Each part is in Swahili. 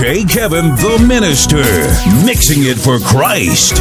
DJ Kevin the Minister, mixing it for Christ.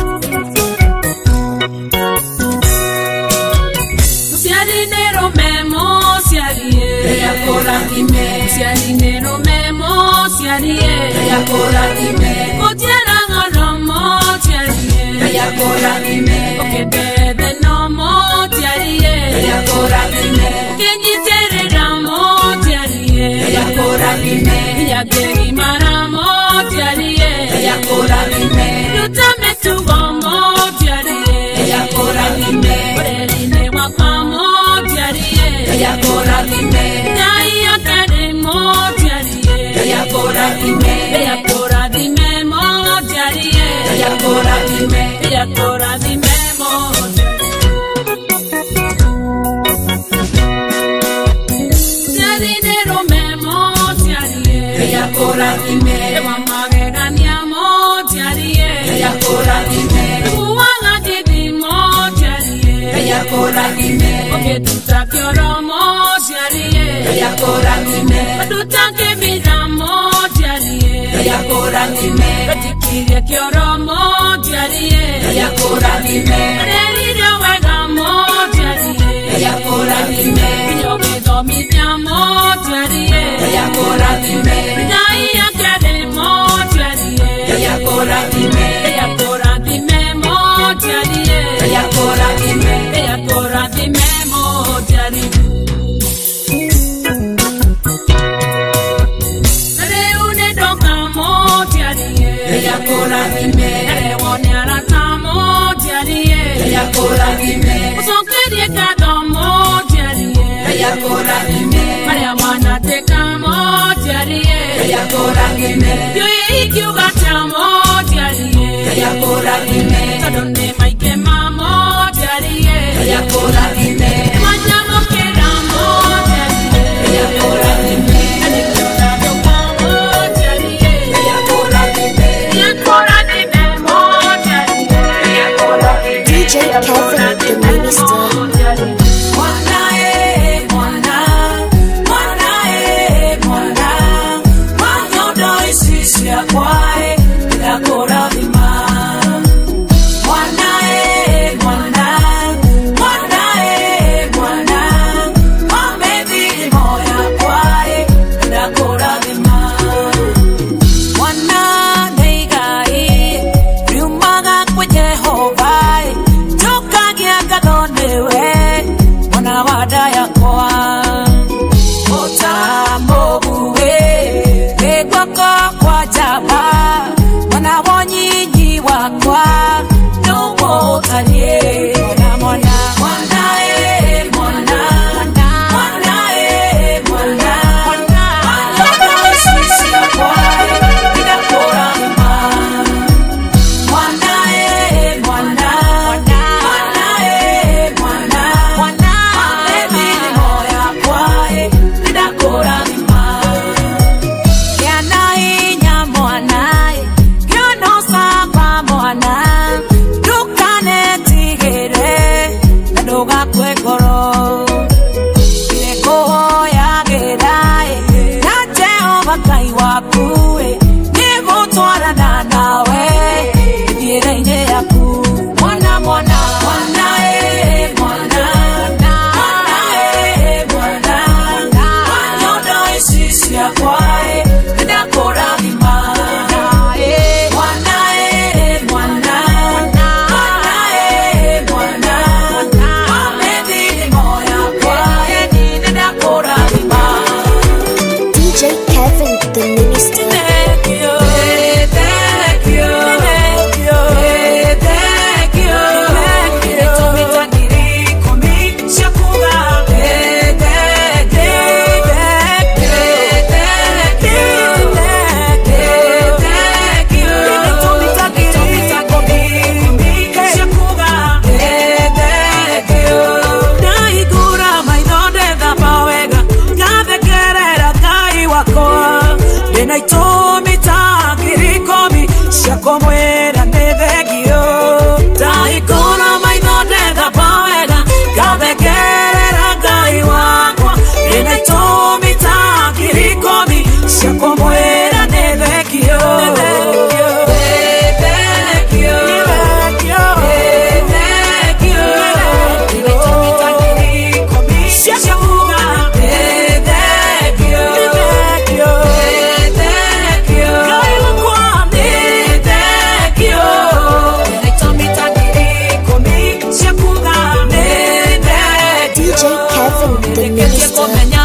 minister.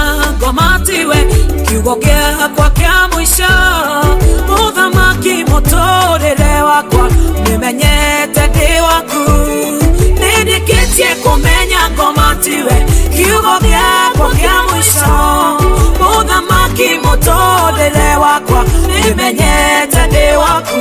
Kiugokea kwa kia mwisho Muthamaki mutorere wakwa Nimenyete ndi waku Nidikitie kumenya ngomatiwe Kiugokea kwa kia mwisho Muthamaki mutorere wakwa Nimenyete ndi waku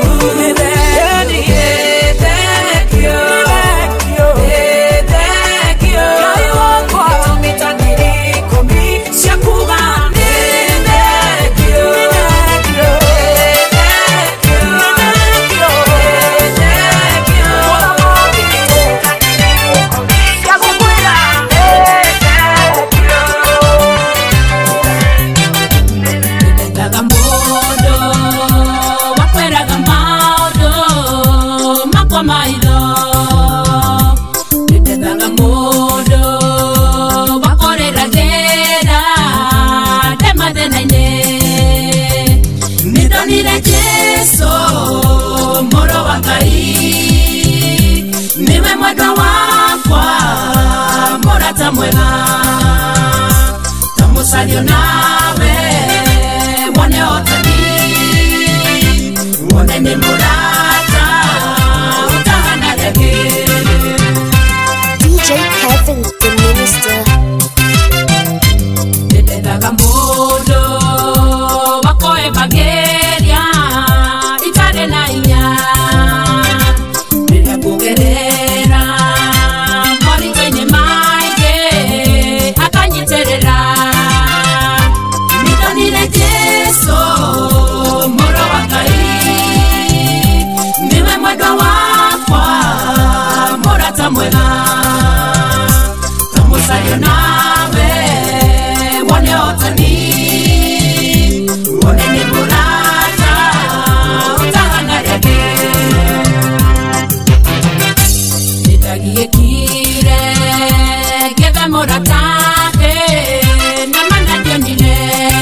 Niwe mwendwa wakwa Murata mwega Tamusario nawe Wone otani Wone ni murata Utahana rege DJ Kevin, the minister. Ndedaga mudo Wakoe bageria Itare na inya Mwega Tamusario nawe Wone otani Wone ni murata Utahana rege Nitagie kire Geve murata Namana dionine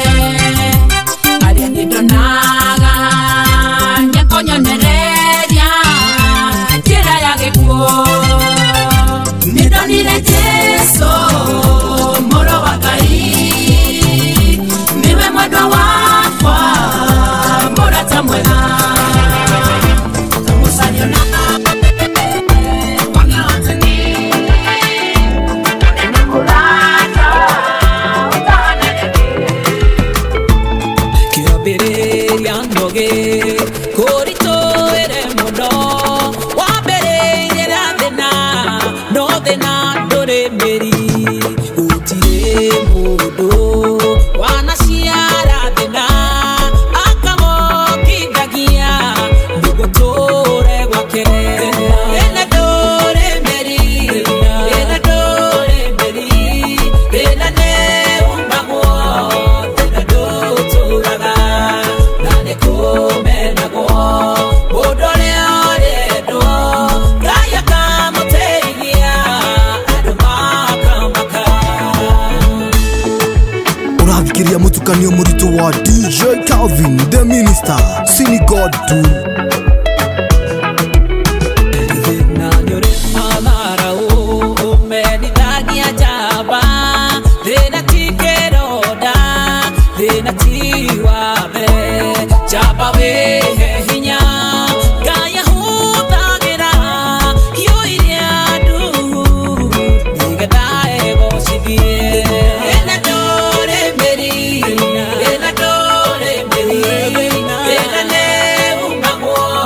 Aria nidonaga Nyakonyo nereria Tira yage kuo Nidonire Jesu Moro wakai Niwe mwendwa wakwa Murata mwega Tamusario nawe Wone otani Wone murata Utahana rege Kiambiriria ndoge Korito ere muno Wambere thina No thina ndore meri Utire mudo Wana ciara thina Akamo kindagia Ndugo tore gwake Ena ndore meri Ena ndore meri Ena ne umbagwo Ena ndoturaga Nane kumenagwo Udore oredo Gaya kamotegia Adumaka maka Unafikiria mutukanio murito wa DJ Calvin, the minister. Sini God too. Ena dore meri, ena ne umagwo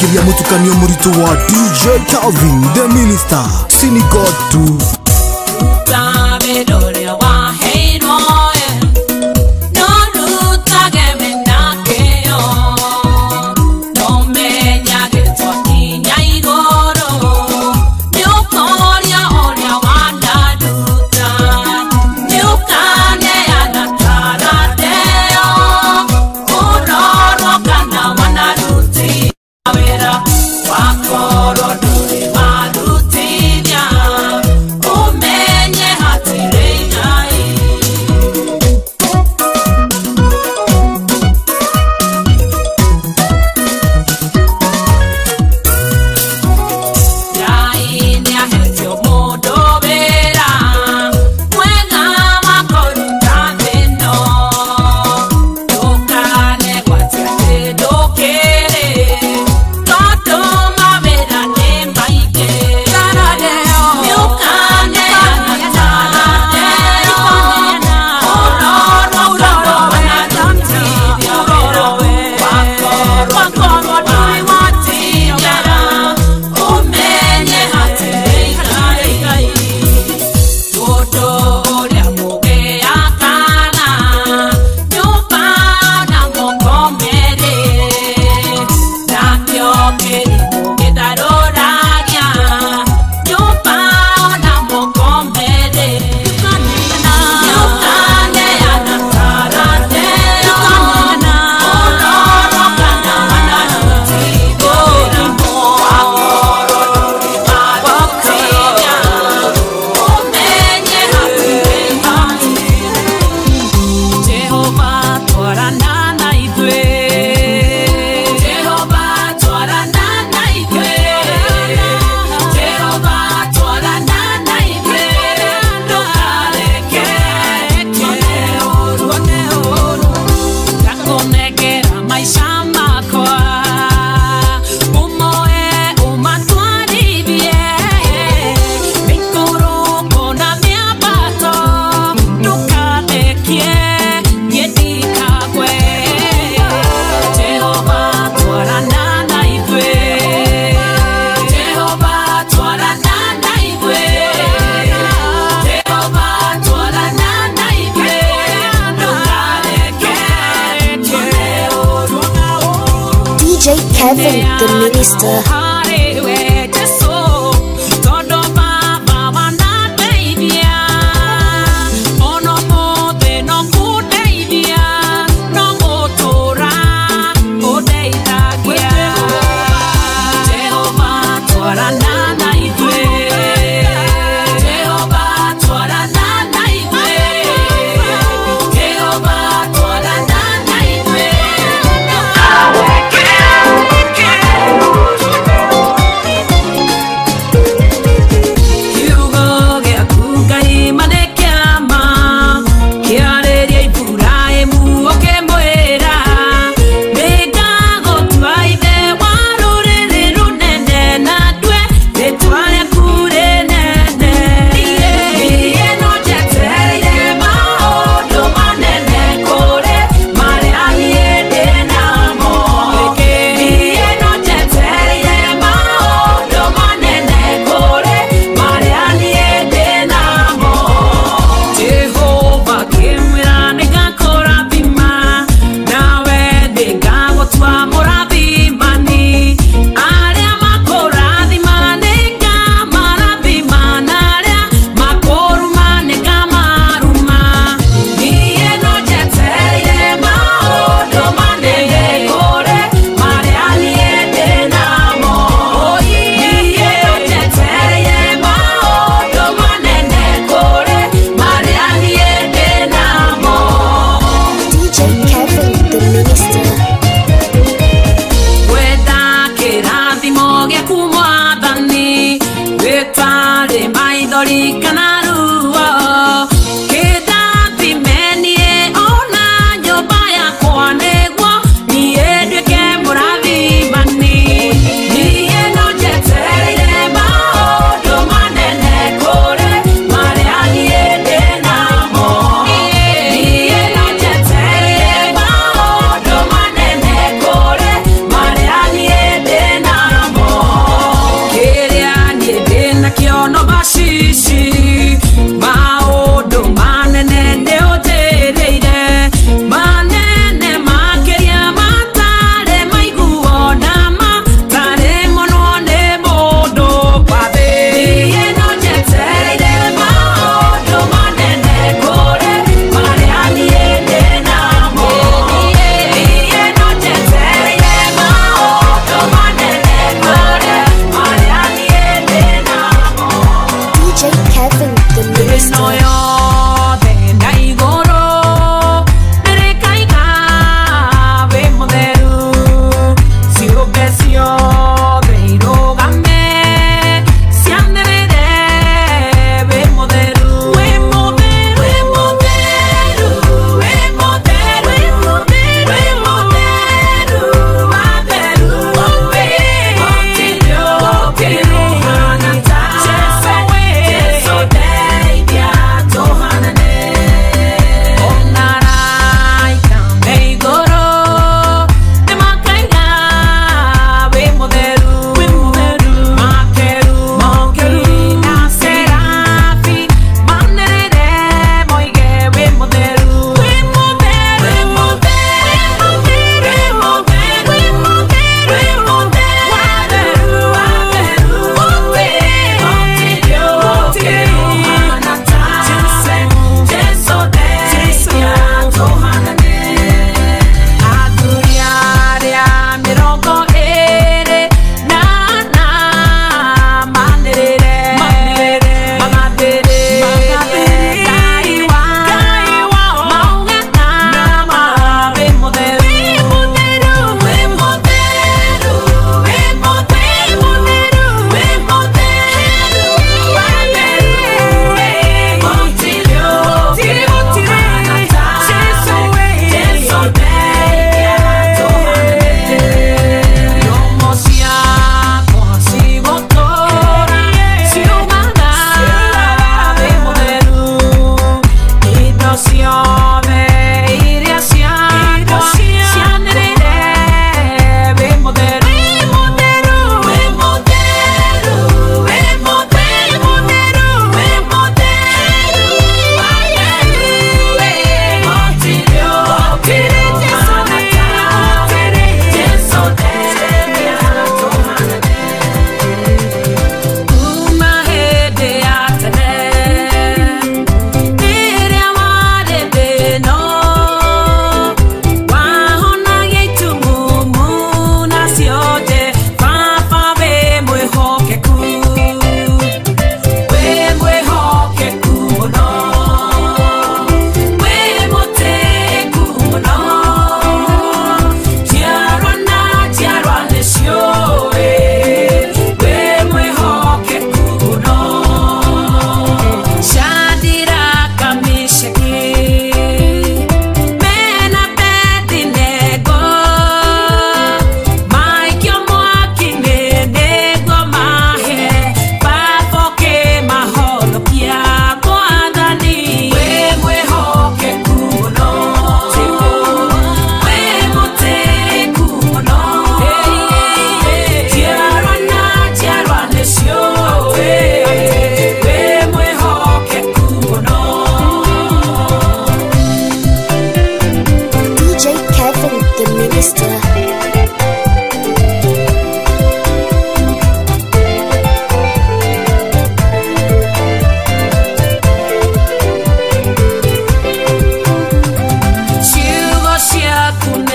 Geria mutukanio murito wa DJ Calvin the Minister Sini God too. Kevin the Minister. Jehovah,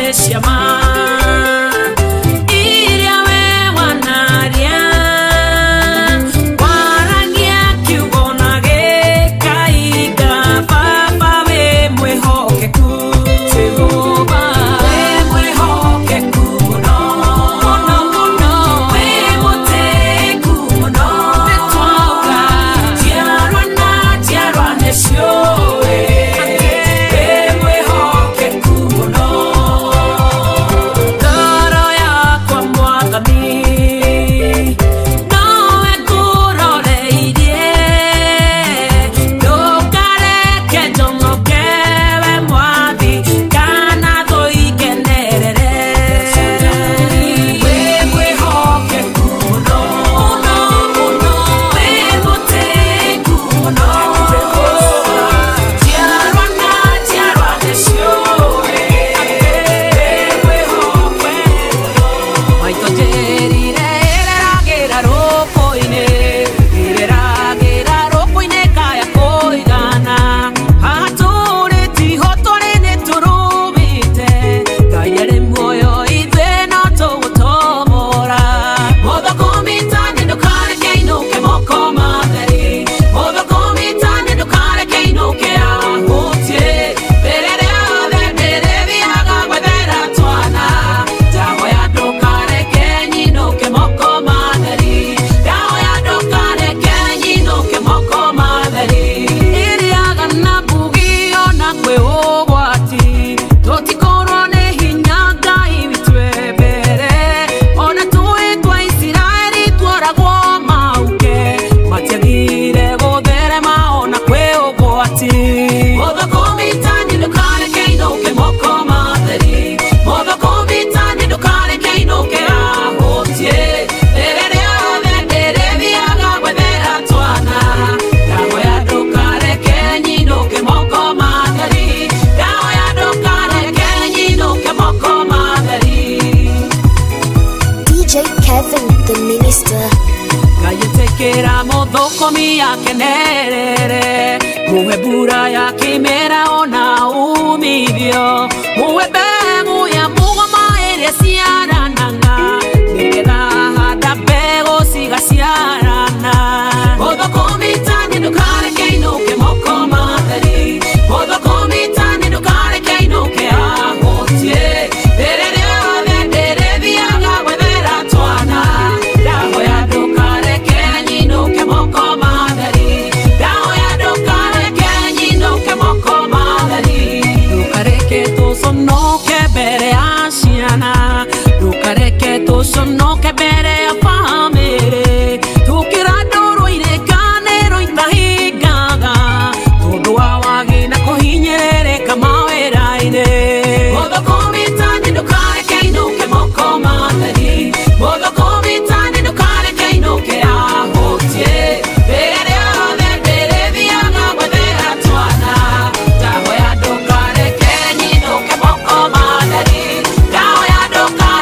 komia kenerere muwe bura ya kimera ona umithio muwe bengu ya mugoma ere ciarananga nigetha handa mbegu cigaciarana muthukumitani ndukareke inuke moko matheri muthukumitani ndukareke inuke ahutie rĩrĩa rĩothe ndĩrĩthiaga gwethera twana ndahoya ndukareke nyinuke moko matheri ndahoya ndukareke nyinuke moko matheri ndukareke tũconoke mbere ya ciana ndukareke tũconoke mbere ya bamĩrĩ tukĩra ndũrũ irĩkanĩro itahingaga tondũ wa wagi na kũhinyĩrĩrĩka mawĩra-inĩ muthukumitani ndukareke inuke moko matheri muthukumitani ndukareke inuke ahutie rĩrĩa rĩothe ndĩrĩthiaga gwethera twana ndahoya ndukareke nyinuke moko matheri ndahoya ndukareke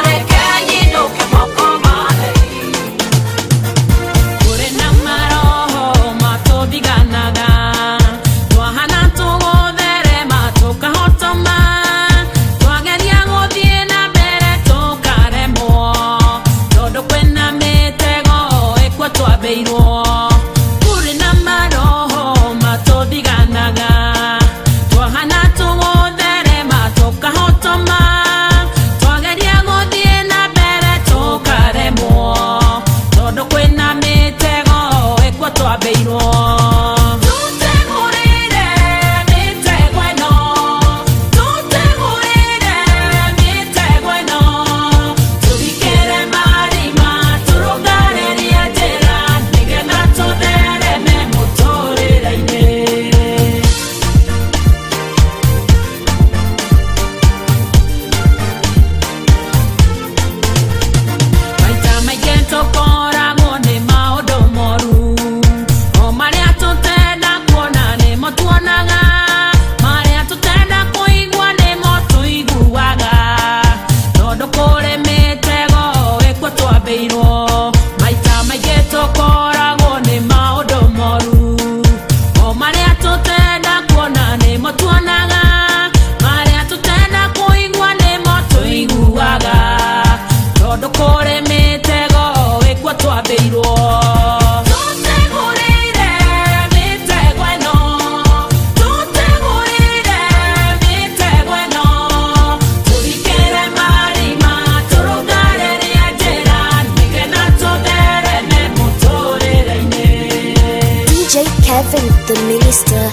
Calvin the Minister.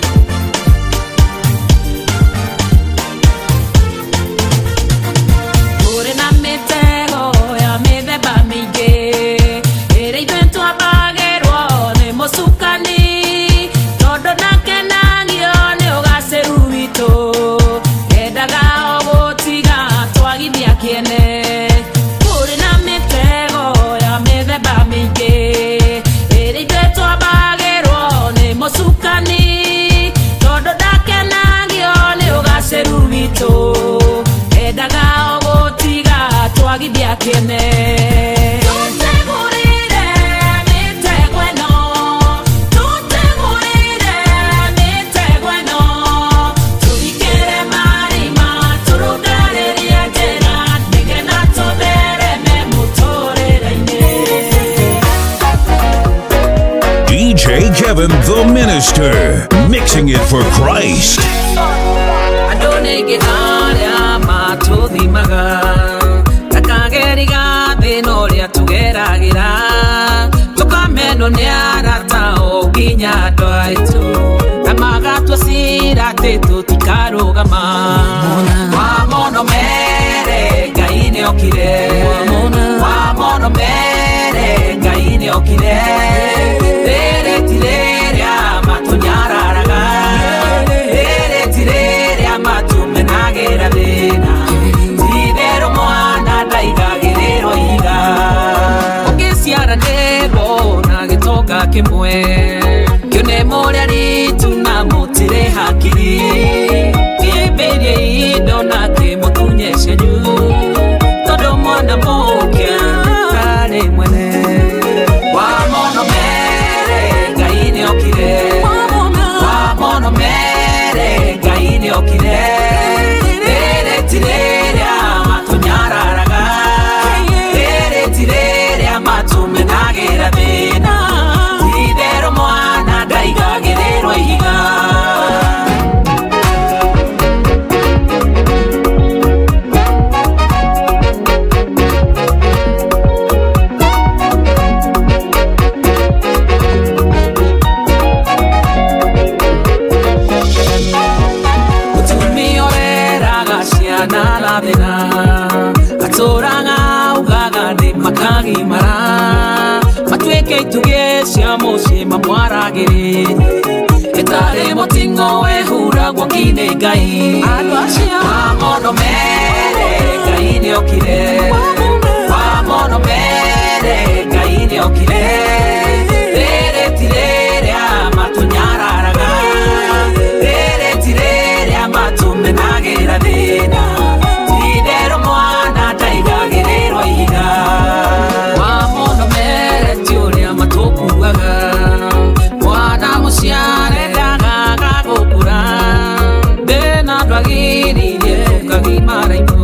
DJ Kevin the Minister, mixing it for Christ.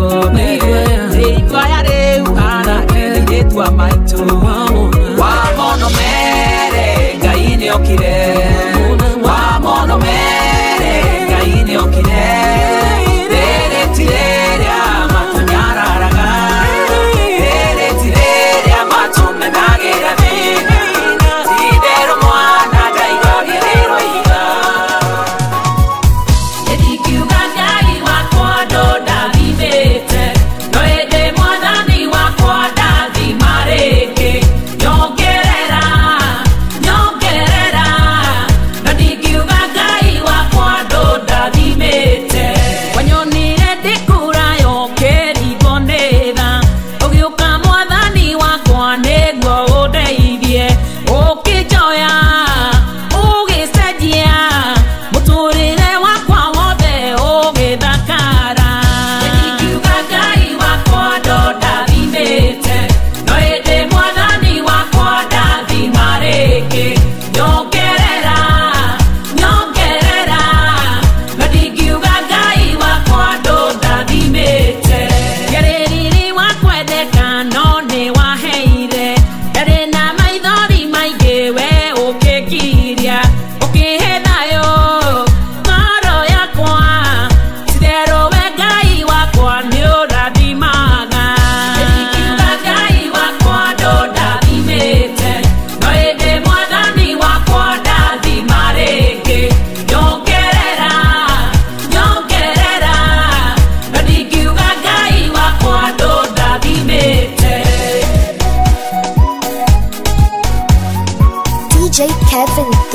Wa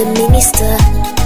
the minister.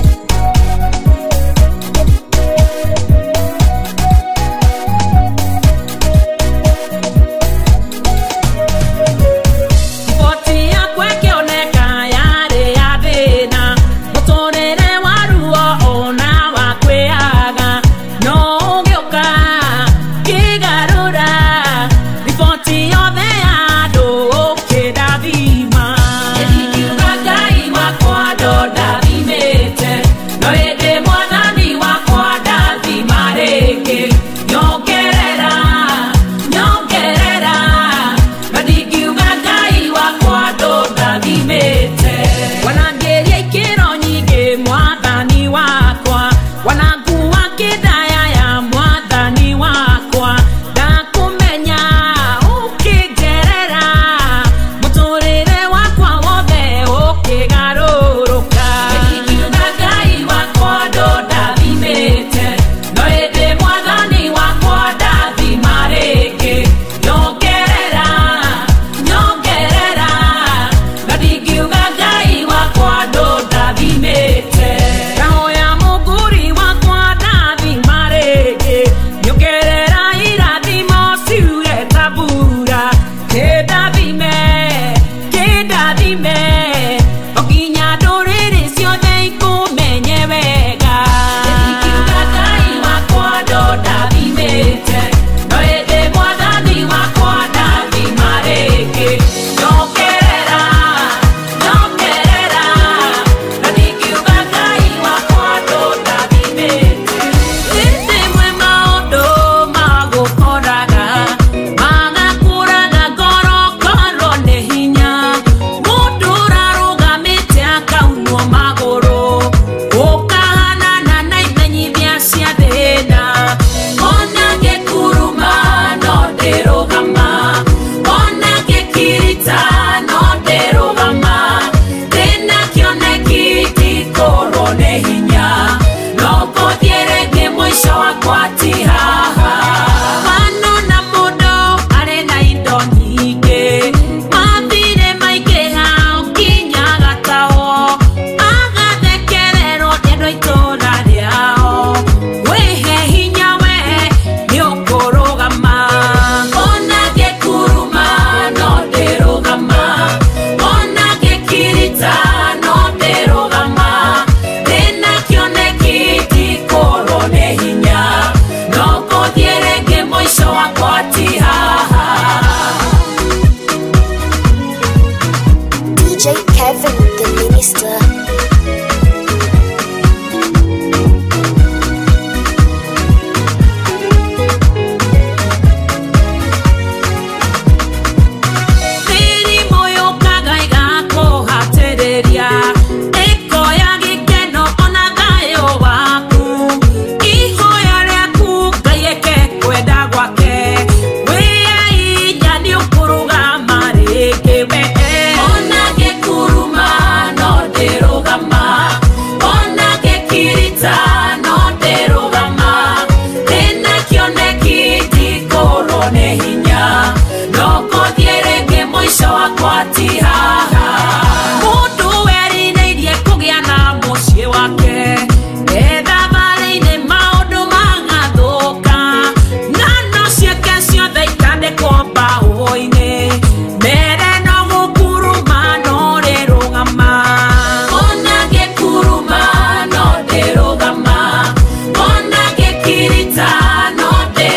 DJ Kevin, the minister.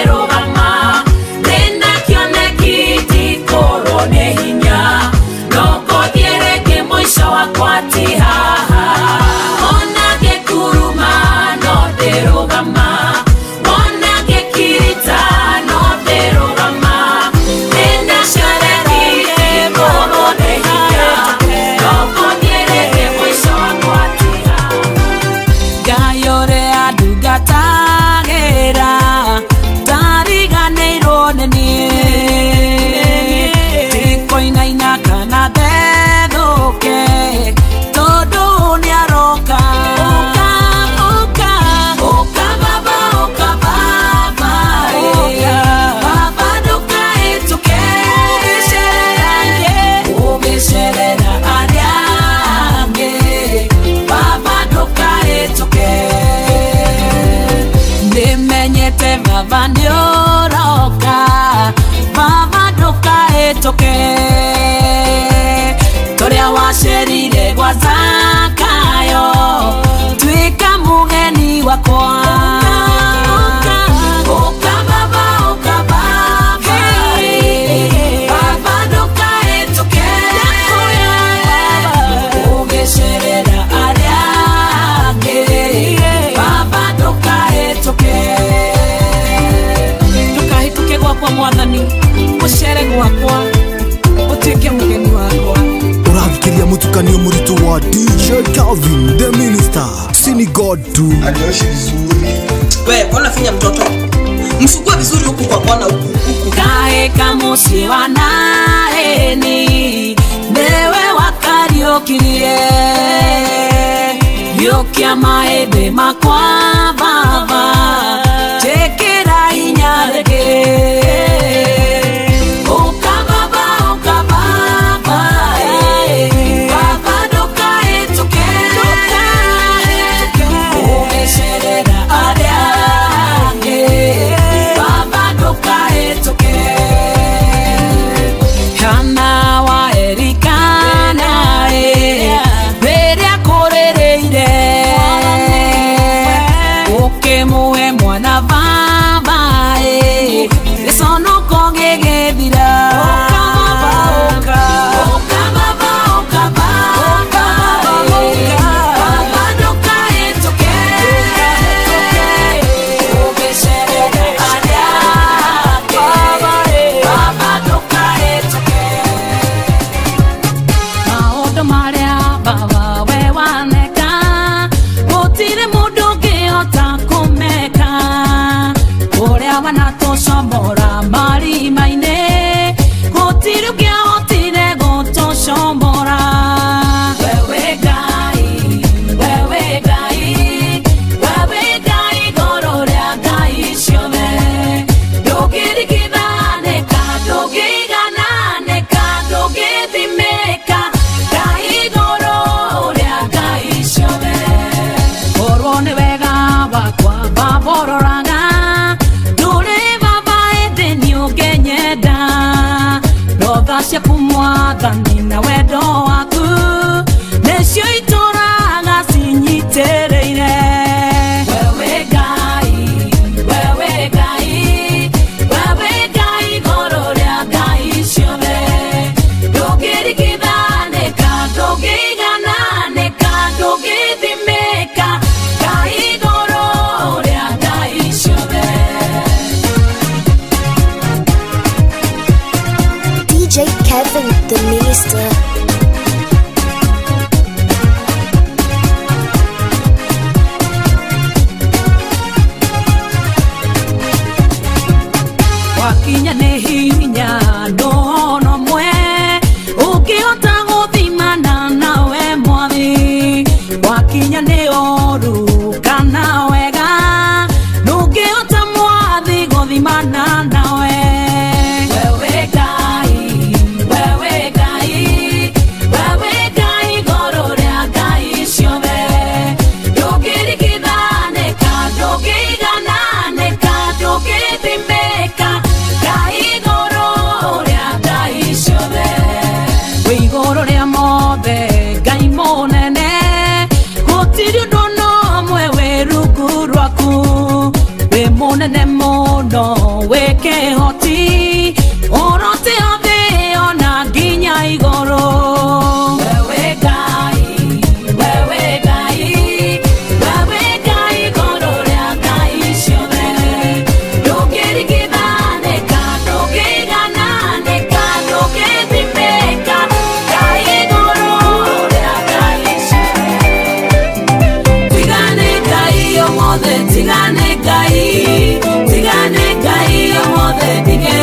No kahetoke toria wacerire gwa Zakayo twika mugeni wakwa mwathani mucere gwakwa utike mugeni wakwa urathikĩria mũtukanio mũritũ wa DJ Calvin the Minister Sini God tu alioshi vizuri wewe mbona finya mtoto msukue vizuri huku kwa kona huku kae kamusi wanaeni newe wakariokirie yokia maebe makwa baba tekera inyareke Mwathani na wendo waku necio itũraga cinyitĩrĩire wewe Ngai igũrũ rĩa ngai ciothe ndũngĩrigithanĩka ndũngĩigananĩka ndũngĩthimĩka Ngai igũrũ rĩa ngai ciothe DJ Kevin the Minister. Wakinya nĩ hinya ndono mwe ũngĩhota gũthimana nawe mwathi wakinya nĩ oru kana wega ndũngĩhota mwathi gũthimana nawe Nene mono weke hoti orote ave ona ginya igoro wewe Ngai igoro rĩa ngai ciothe ndũngĩrigithanĩka ndũngĩigananĩka ndũngĩthimĩka Ngai igoro rĩa ngai ciothe tigane Ngai omothe tigane Ngai omothe tigane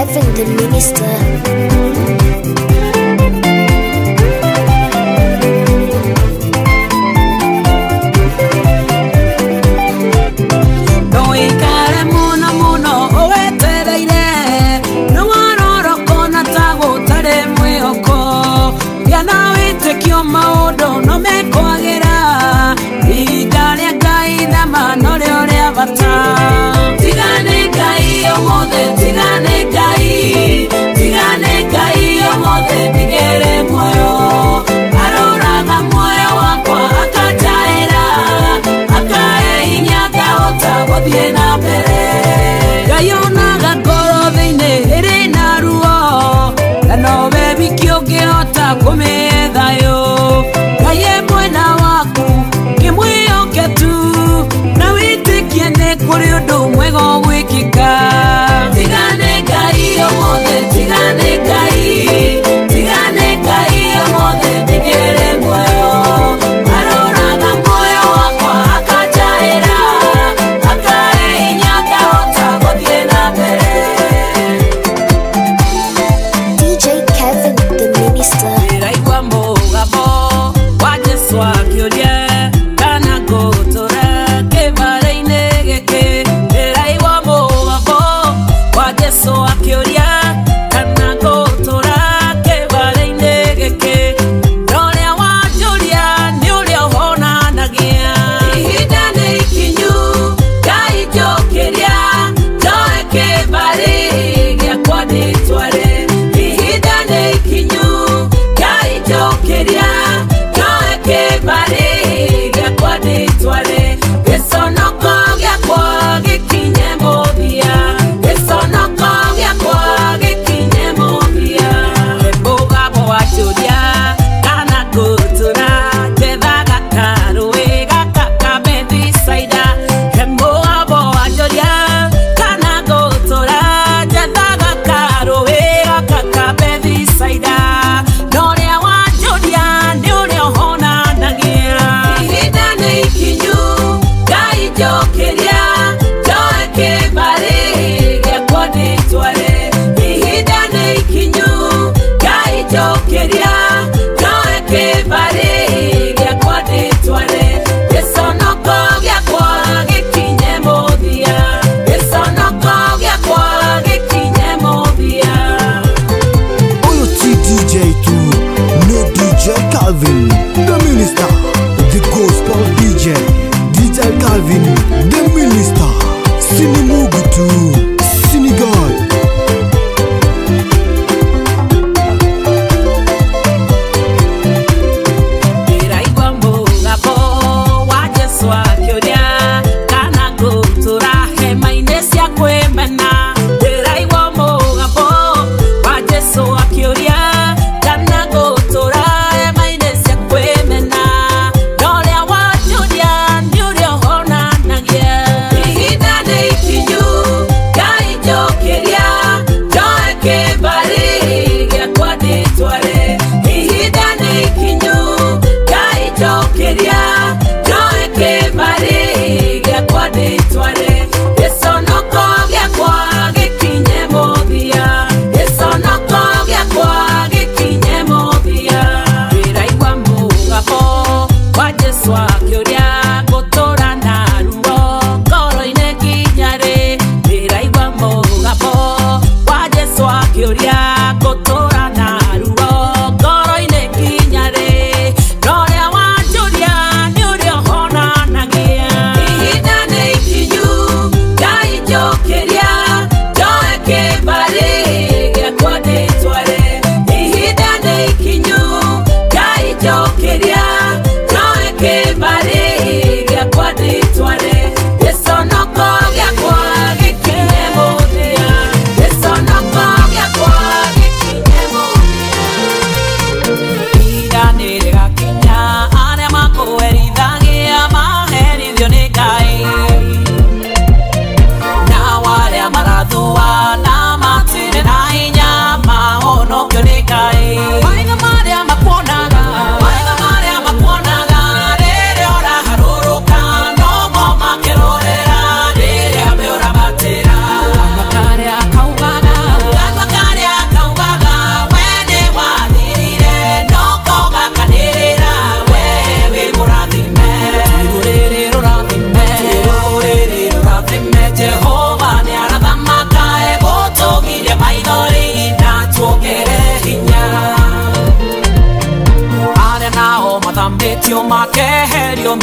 Kevin the Minister. Maundu no mekwagera ihinda ria Ngai na mano rio ria bata tigane Ngai omothe tigane Ngai omothe ndigere muoyo aroraga muoyo wakwa akanjaira akahe hinya ngahota guthie na mbere Ngai onaga ngoro thiini iri na ruo na nowe wiki ungihota kumietha yo mwena waku kimwioke tu na witikie ni kuri undu mwega gwikika tigane Ngai omothe tigane Ngai omothe ndigere muoyo aroraga muoyo wakwa akanjaira akahe hinya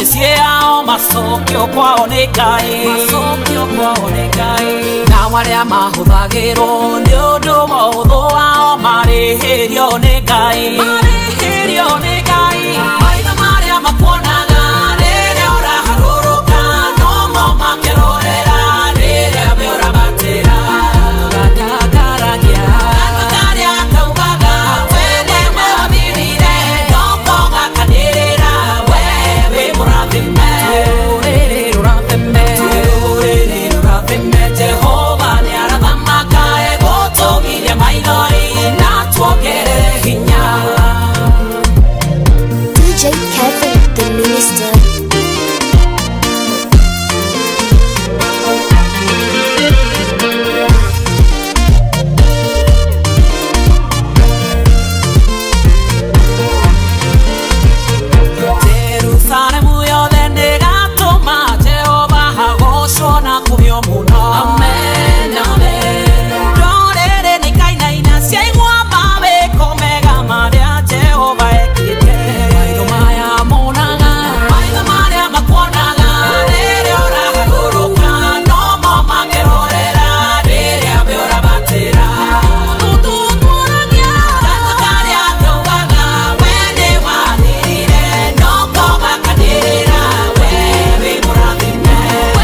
ciao macokio kwao nĩ Ngai nao arĩa mahũthagĩrwo nĩ ũndũ mũhũthũ wao marĩhĩrio nĩ Ngai maitho marĩa makuonaga rĩrĩa ũraharũrũka no mo makĩrorera rĩrĩa we ũrabatĩra gatagaragia kaugaga we nĩ mũthirire ndongo gakanĩrĩra we wĩ mũrathime Jehova nĩ arathamaka egũtũgiria maithori na tuongerere hinya DJ Kevin the Minister. Jerusalemu yothe nĩgatũma Jehova agocwo na kumio mũno. Amen, amen. Ndũrĩrĩ nĩikainaina ciaigua mawĩko mega marĩa Jehova ekĩte. Maitho maya monaga, maitho marĩa makuonaga rĩrĩa ũraharũrũka no mo makĩrorera rĩrĩa we ũrabatĩra. Tutungũragia kanitha karĩa kaugaga we nĩ wathirire ndongo gakanĩrĩra we wĩ mũrathime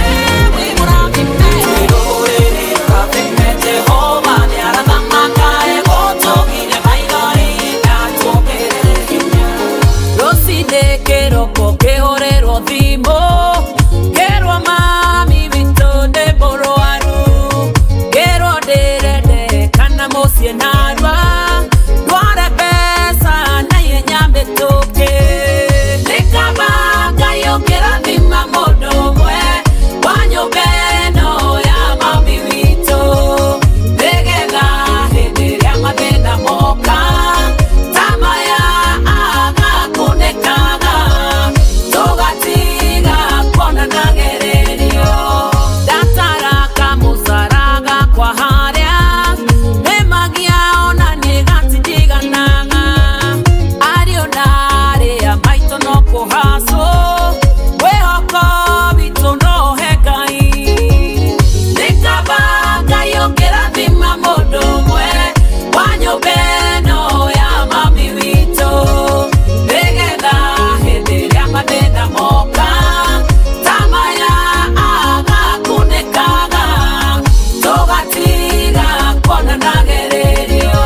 Jehova nĩ arathamaka egũtũgiria maithori na tuongerere hinya rũcinĩ kĩroko kĩhũrĩrwo thimũ kĩrwo mami witũ nĩ mũrwaru kĩrwo ndĩrendekana mũciĩ narua ndware mbeca na ihenya mĩtũkĩ nĩ kaba Ngai ũngĩrathima mũndũ ũmwe wa nyũmba ĩno ya mami witũ nĩgetha hĩndĩ ĩrĩa mathĩna moka ta maya agakunĩkaga tũgatiga kuonana gererio ndatara kamũcara gakwa harĩa nĩmagia ona niĩ gatindiganaga ariũ na arĩa maitũ no kũhacwo mwĩhoko witũ no he Ngai nĩ kaba Ngai ũngĩrathima mũndũ ũmwe wa nyũmba ĩno ya mami witũ nĩgetha hĩndĩ ĩrĩa mathĩna moka ta maya agakunĩkaga tũgatiga kuonana gererio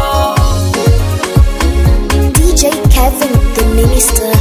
DJ Kevin the Minister.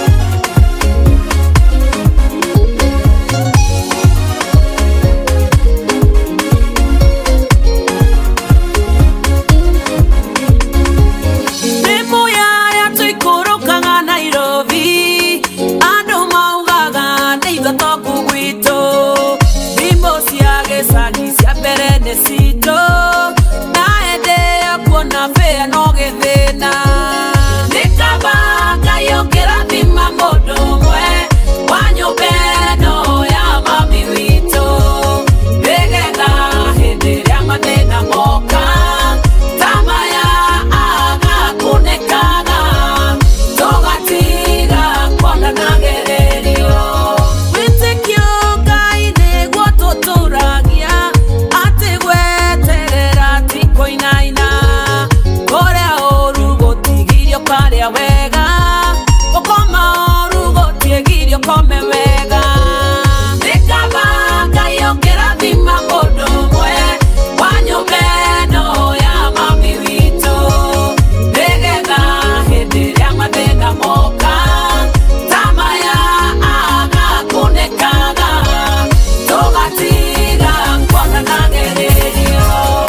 Thimũ yarĩa tũikũrũkaga Nairobi andũ maugaga nĩ ithotoku gwitũ thimũ cia gĩcagi cia mbere nĩ citũ na hĩndĩ ĩyo kuona fare no gĩthĩna nĩ kaba Ngai ũngĩrathima mũndũ ũmwe wa nyũmba ĩno ya mami witũ nĩgetha hĩndĩ ĩrĩa mathĩna moka ta maya agakunĩkaga tũgatiga kuonana gererio wĩtĩkio Ngai nĩguo tũtũragia atĩ gweterera ti kũinaina kũrĩa ũru gũtigirio karĩa wega gũkoma ũru gũtigirio kome wega nĩ kaba Ngai ũngĩrathima mũndũ ũmwe wa nyũmba ĩno ya mami witũ nĩgetha hĩndĩ ĩrĩa mathĩna moka ta maya agakunĩkaga tũgatiga kuonana gererio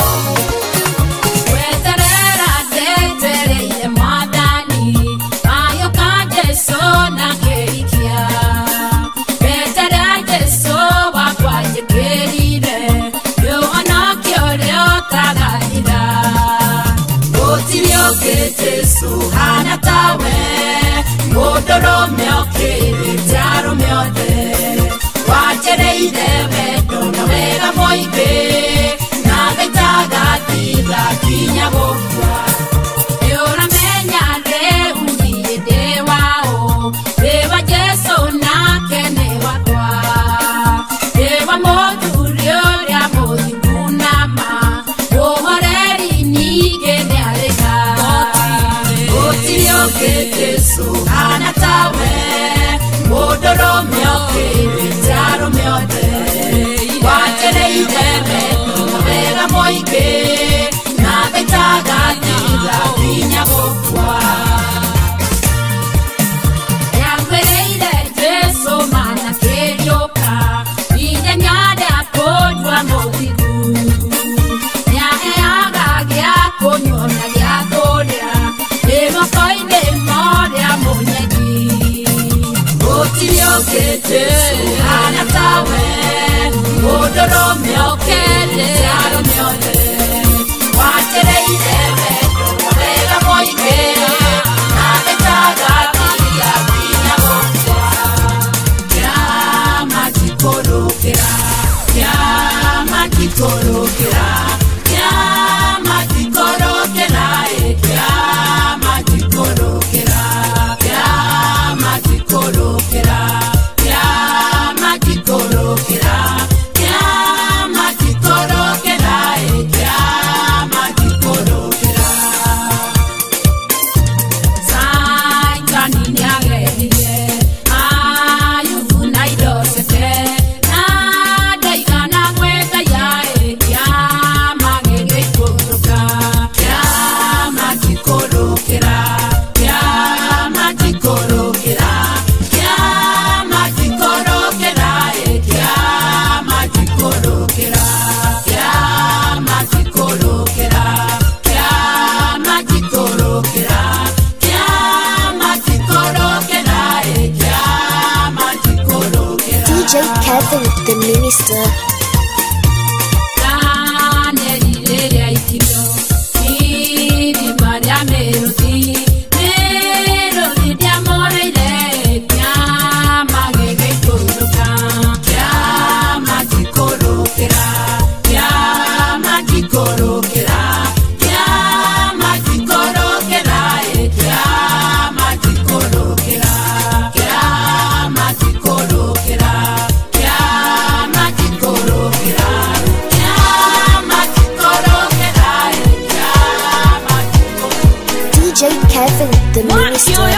weterera ndetereire mwathani agĩũka Jesũ na kĩhikia weterera Jesũ wakwa njĩkĩrire nĩũhonokio ũrĩa ũtagarĩra gũtirĩ ũngĩ Jesũ hana tawe mũndũrũme ũkĩrĩte arũme othe wanjereire wendo na wega mũingĩ na gaitaga thitha kinya gũkua nĩũramenya rĩu niĩ ndĩ wao ndĩ wa Jesũ nake moike na betaga niga pinya bokwa ya kwereire Jesu mana kerioka inya nyada kodwa motigu ya eaga gya konyona gya kodra ema koine moria monyegi otilioke anatawe odoro miokele aro miole watereire vega moike na betaga pia pina bokwa ya matikorokera DJ Kevin the Minister. DJ Kevin the Minister.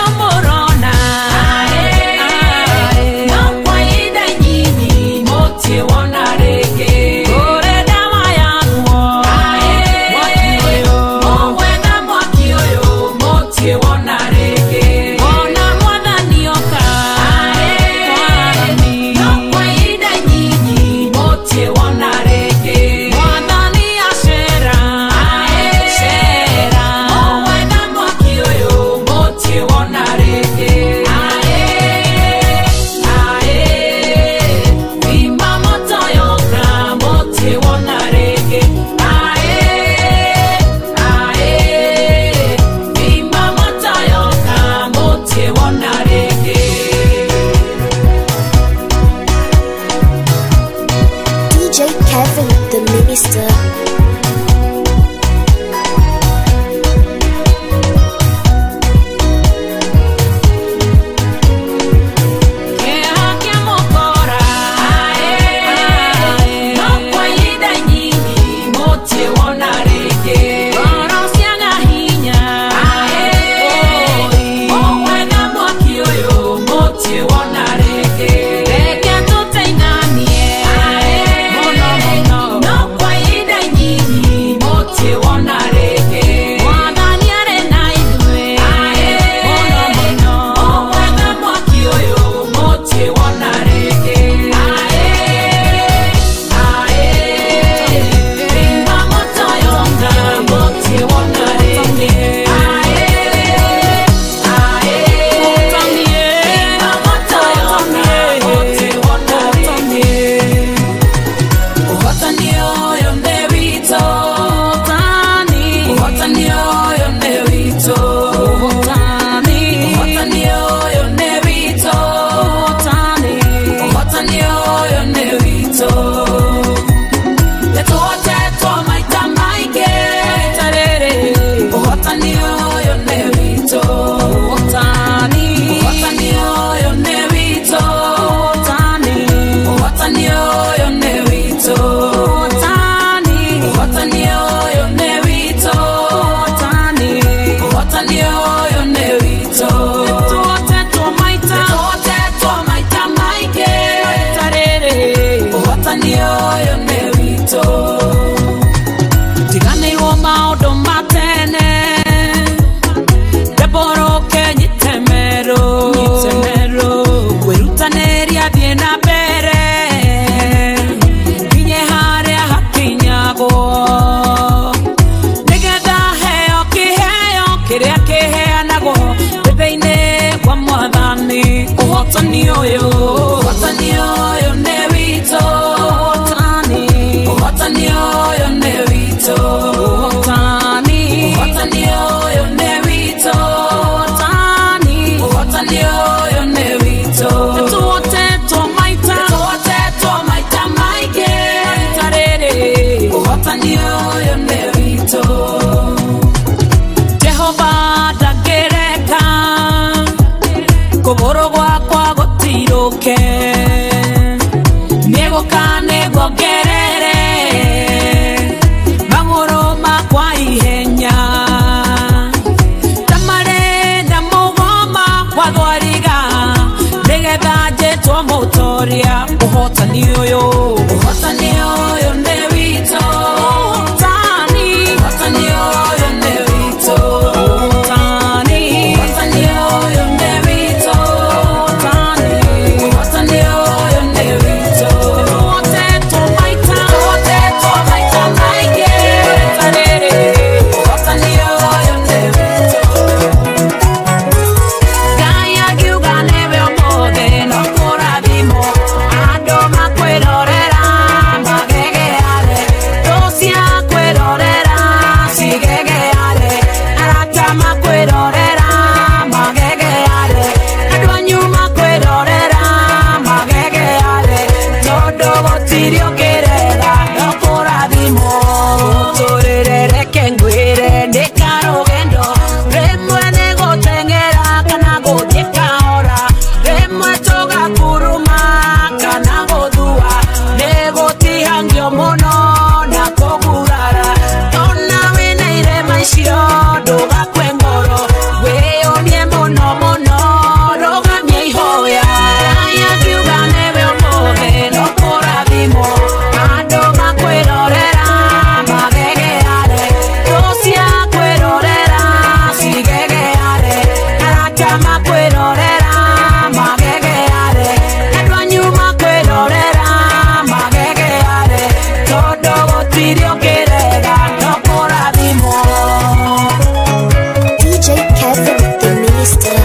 DJ Kevin the Minister. Need mono na kogurara ona wena ire maisho doga kwengoro weyonie mono mono roga miehoya ya kiugane beomoge no korathimo ando makwirorera magegeare dosia kwirorera sigegeare arata makwirorera magegeare adwanyu makwirorera magegeare todo gotirio kerega no korathimo. DJ Kevin the Minister.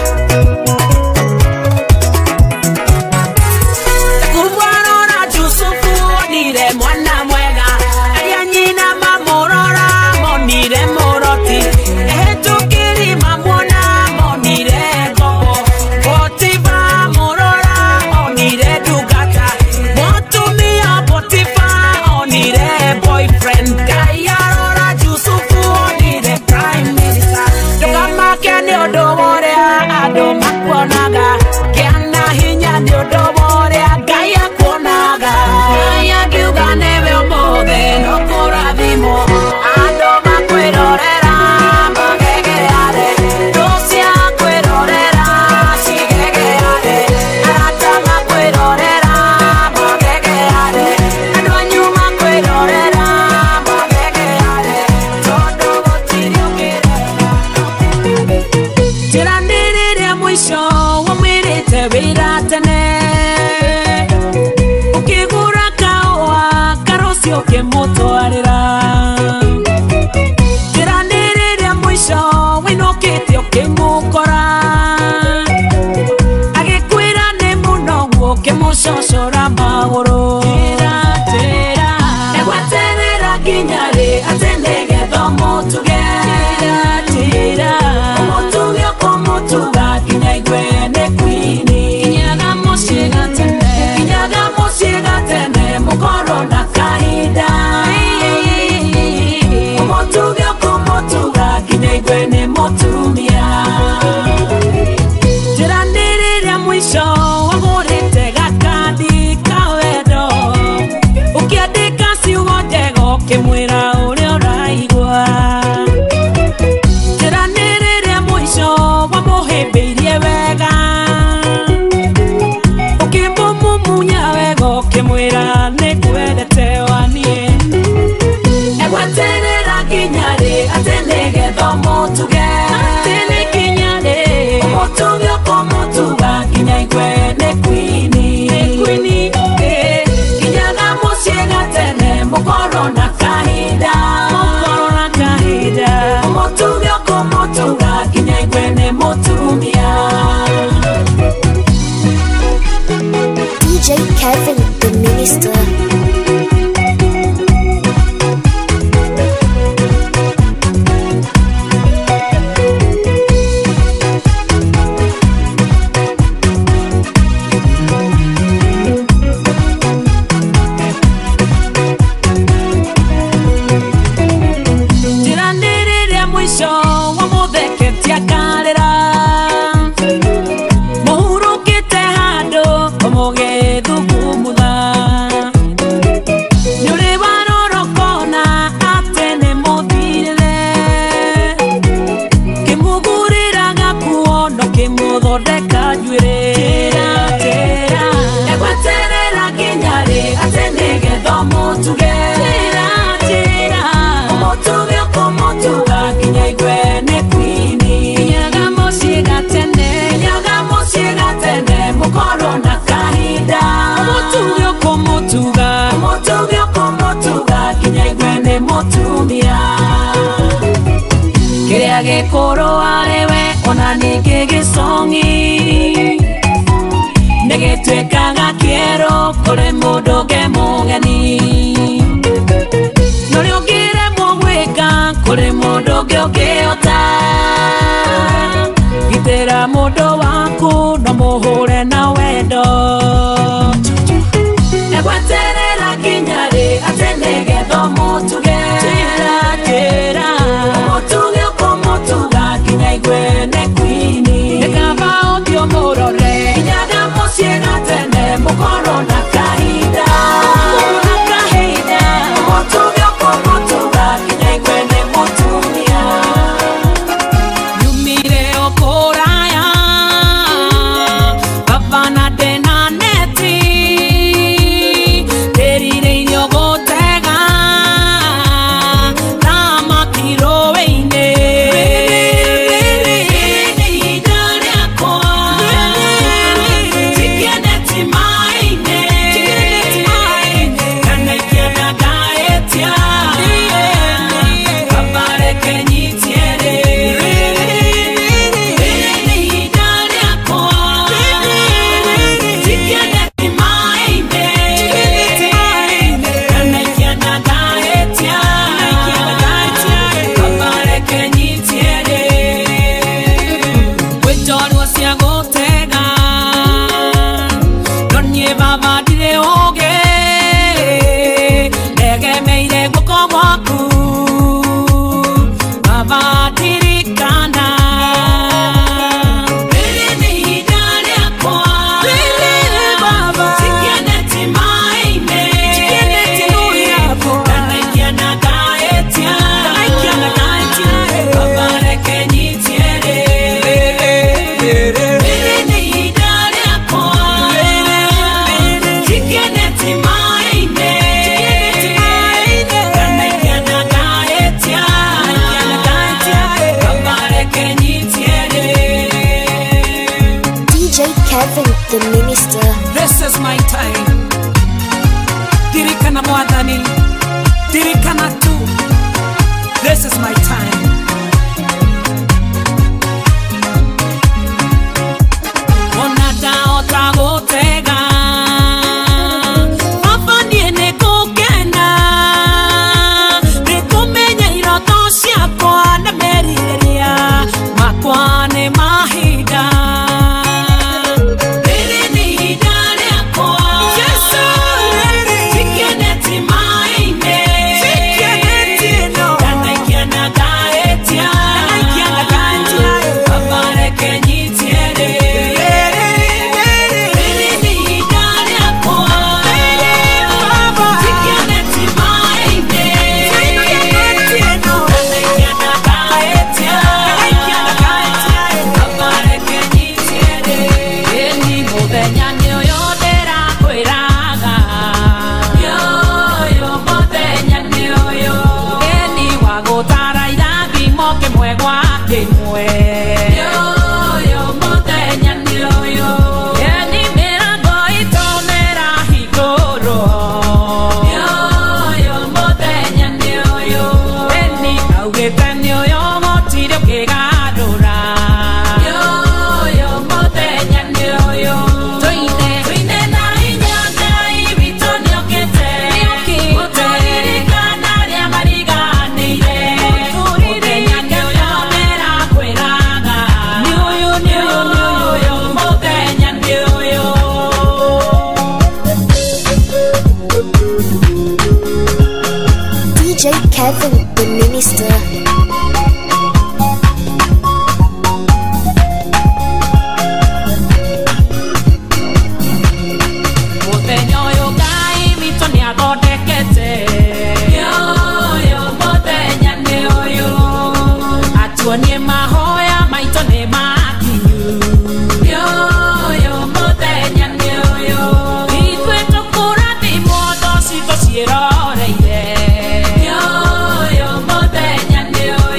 Kumwarora Yusufu onire mwana mwega alianyina mamorora monire moroti etukiri mamwona monire gogo Potifa morora onire dugata motumia Potifa onire boyfriend kayarora Yusufu onire prime minister dogama kene odoborea adoma kwonaga kiana hinya ni odoborea gaya kwonaga gaya kiugane beomoge no korathimo adoma kwirorera magegeare dosia kwirorera sigegeare arata makwirorera magegeare adwanyu makwirorera magegeare todo gotirio kerega tirandirire mwisho wamwirite wira tene ukigura kawa karosi ukimutwarira tirandirire mwisho winukite ukimukora agikwira ni munogu ukimucocora maguru egweterera nginyari atendege thomutuge umutuge ukumutuga kinya igwe ni kwini kinyaga mushiga tene mukoro na kahinda umutuge ukumutuga kinya igwe ni mutumia tirandirire mwisho wagurite gakandi kawendo ukiandika ciugo njega ukimwira uria uraigua tirandirire mwisho wamuhimbiirie wega ukimumunya wega ukimwira nikwendete wanie egweterera nginyari atendege thomutuge umutuge ukumutuga kinya igwe ni kwini kinyaga mushiga tene mukoro na kahinda umutuge ukumutuga kinya igwe ni mutumia. DJ Kevin the Minister. tirandirire mwisho wamutheketia karira muhurukite handu umugithugumutha nuri warorokona ate ni muthirire kimugurira gakuo no kimuthondeka njuire egweterera nginyari atendege thomutuge umutuge ukumutuga kinya igwe ni kwini kinyaga mushiga tene mukoro na kahinda umutuge ukumutuga kinya igwe ni mutumia kiria gikuru ariwe ona ningi gisongi nigitwikaga kieru kuri mundu ungi mugeni nuri ungiremwo gwika kuri mundu ungi ungiota gitira mundu waku no muhure na wendo egweterera nginyari atendege thomutuge umutuge ukumutuga kinya igwe ni kwini ekaba uthio murore kinyaga mushiga tene mukoro na kahinda This is my time. Onata otagotega Mafandie nekogena Rikumenya iroto ciakwa na merireria Makwa ni mahida Riri ni hida riakwa Yesu Tikeneti maine Tikeneti no Kanaikiana gaetia Kanaikiana gaetia Abareke nyitiere DJ Kevin the Minister. Yo, yo,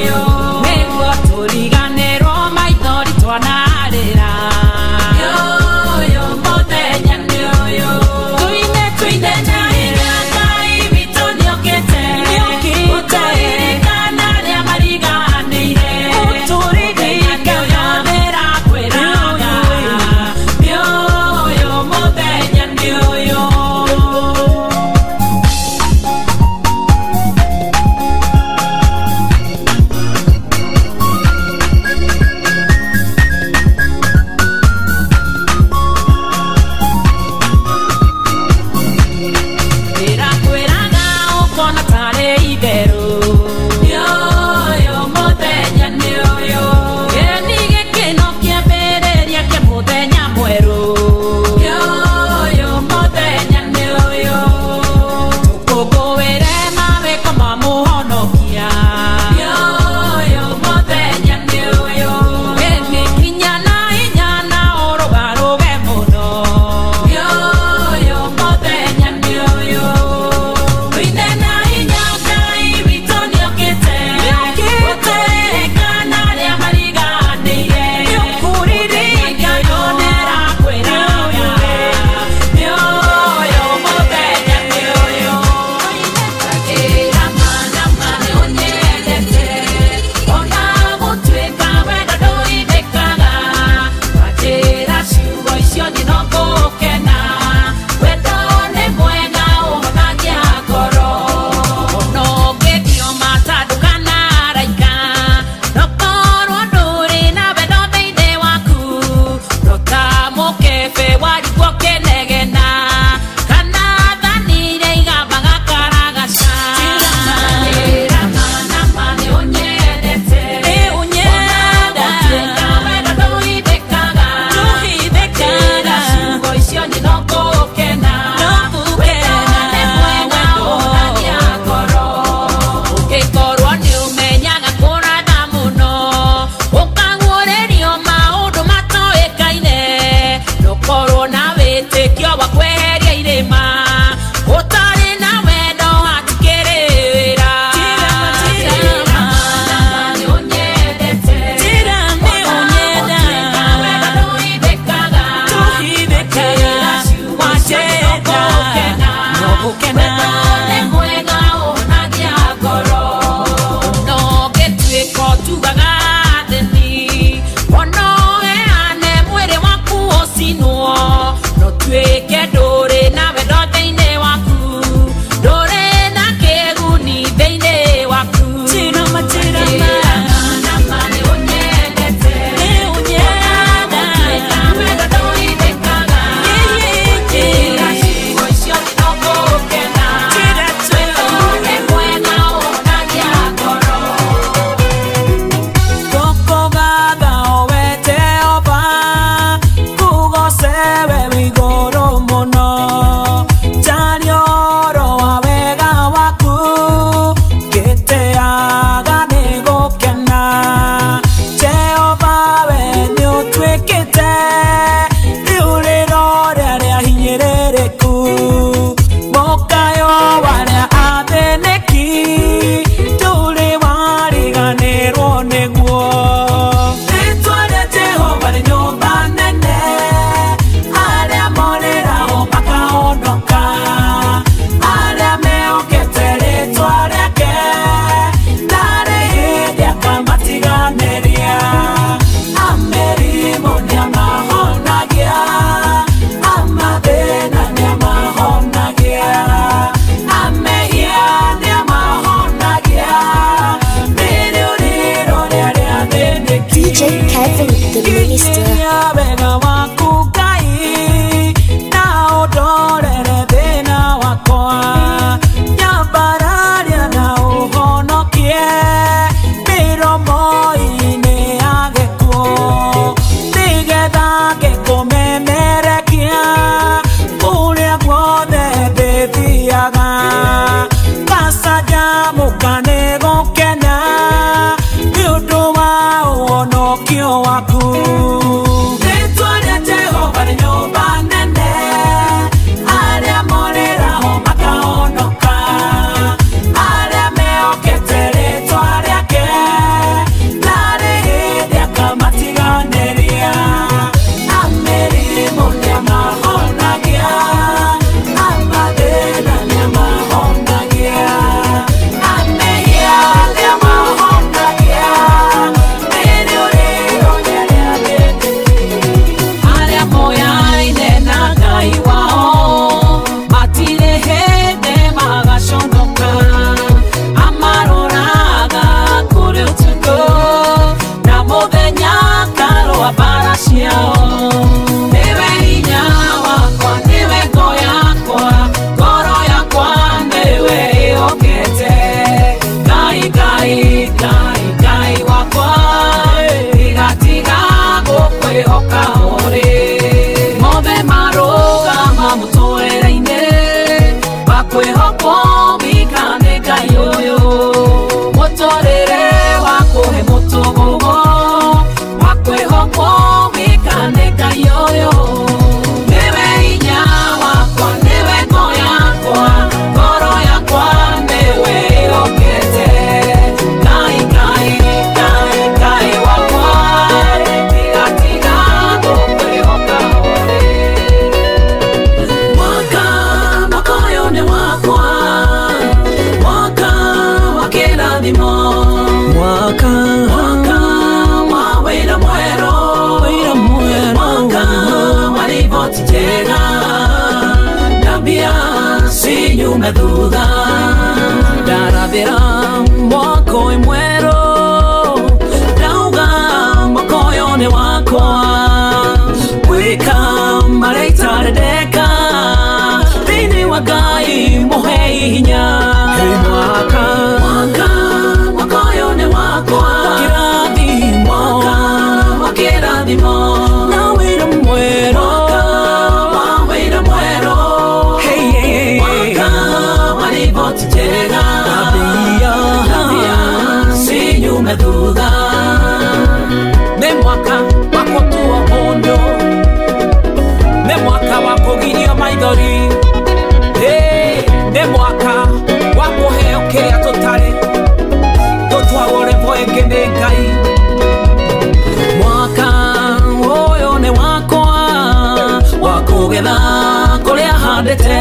nyume thutha ndarathira mwaka ũyũ mwerũ ndauga mwaka ũyũ nĩ wakwa gwĩka marĩa itarendeka thĩinĩ wa Ngai mũhe hinya mwaka ũyũ nĩ wakwa wa kĩrathimo na wĩra mwerũ riboti njega si nyume thutha nĩ mwaka wa gũtua mũndũ nĩ mwaka wa kũgirio maithori nĩ mwaka wa kũheo kĩrĩa tũtarĩ tũtwagwo revo ĩngĩ nĩ Ngai mwaka ũyũ nĩ wakwa wa kũgetha kũrĩa handĩte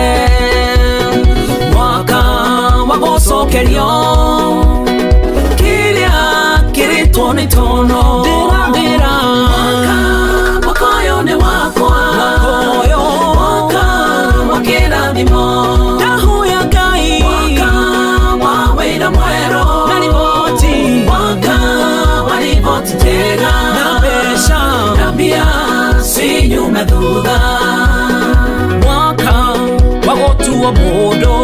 wagocokerio kĩrĩa kĩrĩtwo nĩ tono ndĩra mwaka ũyũ nĩ wakwa mwaka wa kĩrathimo ndahoya Ngai mwaka wa wĩra mwerũ na riboti mwaka wa riboti njega na mbeca na mbia si nyume thutha mwaka wa gũtua mũndũ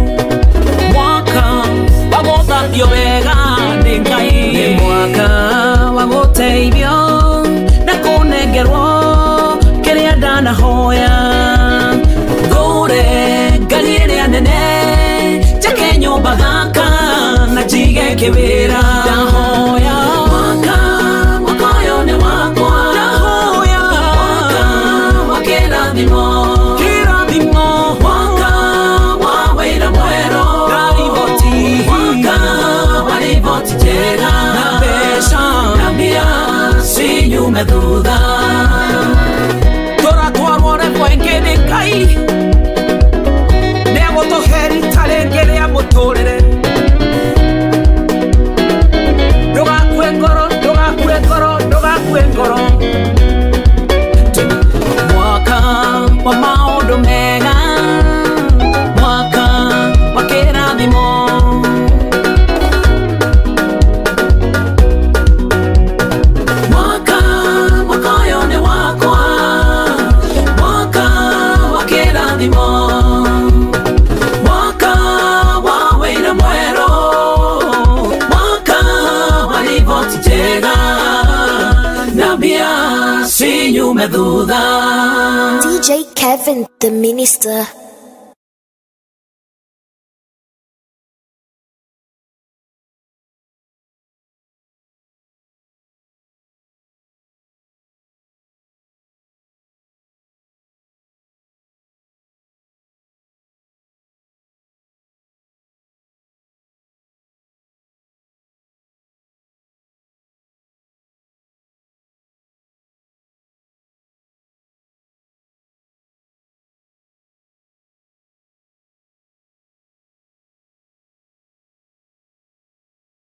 wagũthambio wega nĩ Ngai nĩ mwaka wa gũteithio na kũnengerwo kĩrĩa ndanahoya thũre Ngai ĩrĩa nene njake nyũmba gaka na njige kĩwĩra ndahoya mwaka ũyũ nĩ wakwa ndahoya mwaka wa kĩrathimo mwaka wa wĩra mwerũ riboti njega na mbeca na mbia si nyume thutha tũratwarwo revo ĩngĩ nĩ Ngai nĩegũtũhe rita rĩngĩ rĩa mũtũrĩre ndũgakue ngoro ndũgakue ngoro ndũgakue ngoro mwaka wa maũndũ mega mwaka wa kĩrathimo mwaka wa wĩra mwerũ mwaka wa riboti njega na mbia si nyume thutha DJ Kevin, the minister.